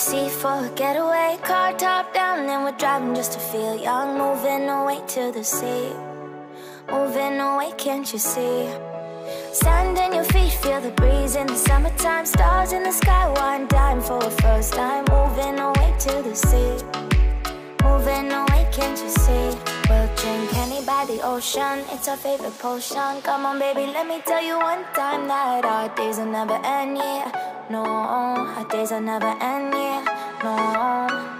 sea for a getaway. Car top down and we're driving just to feel young. Moving away to the sea, moving away, can't you see? Sand in your feet, feel the breeze in the summertime. Stars in the sky, one dime for a first time. Moving away to the sea, moving away, can't you see? We'll drink Henny by the ocean, it's our favorite potion. Come on baby, let me tell you one time that our days will never end, yeah. No, our days will never end, yeah. No.